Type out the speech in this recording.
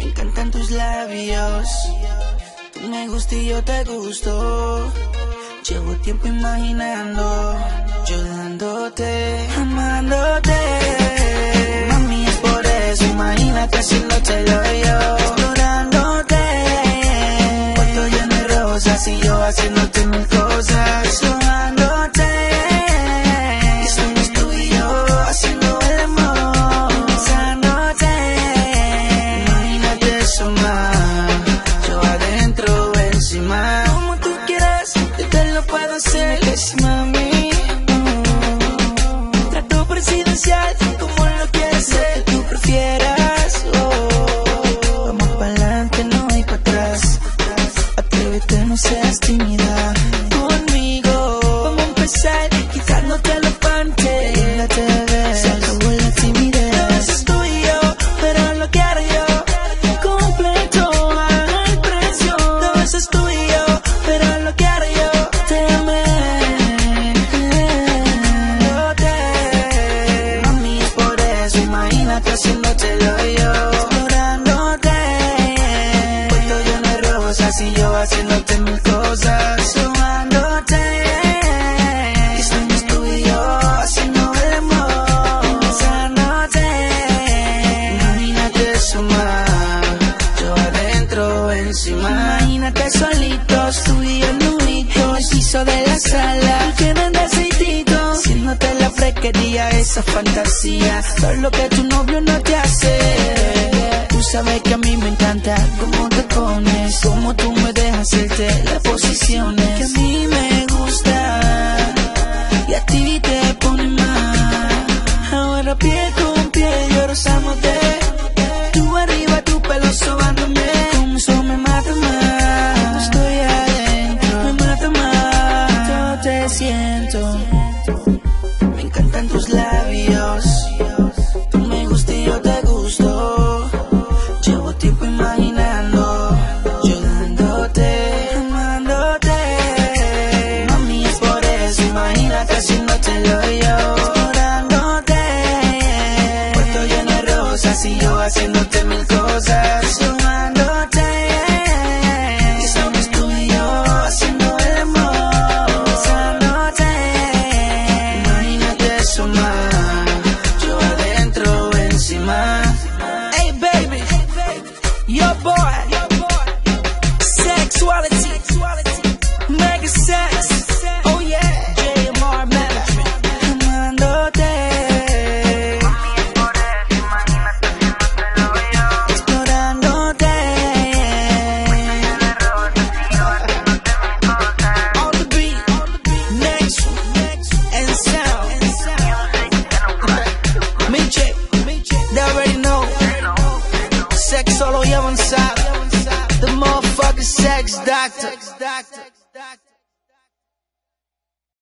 Me encantan tus labios. Tú me gustas y yo te gusto. Llevo tiempo imaginando, yo dándote, amándote. Mami, es por eso, imagínate haciéndotelo yo, explorándote. Cuarto lleno de rosas y yo haciéndote mil cosas, sobándote. Y somos tú y yo haciendo el amor, besándote. Imagínate eso más, yo adentro, encima. Como tú quieras, yo te lo puedo hacer, que si mami. Trato presidencial, como lo quieres hacer, tú prefieras. Vamos pa'lante, no hay pa' atrás. Atrévete, no seas tímida. Conmigo, vamos a empezar, quitándote los panties. Déjate ver, se acabó la timidez. A veces tú y yo, pero lo quiero yo completo al precio. A veces tú y yo, pero lo quiero yo. Te amé, mami, es por eso, imagínate haciéndotelo yo, explorándote. Puesto lleno de rosas y yo haciéndote mil cosas, sobándote. Y somos tú y yo haciendo el amor, besándote. Imagínate eso más, yo adentro, encima. Imagínate solitos, tú y yo nuditos, el piso de la sala lleno de aceitito, haciéndote la fresquería, esa fantasía, todo lo que tu novio no te hace. Tú sabes que a mí me encanta cómo te pones, cómo tú me dejas hacerte las posiciones.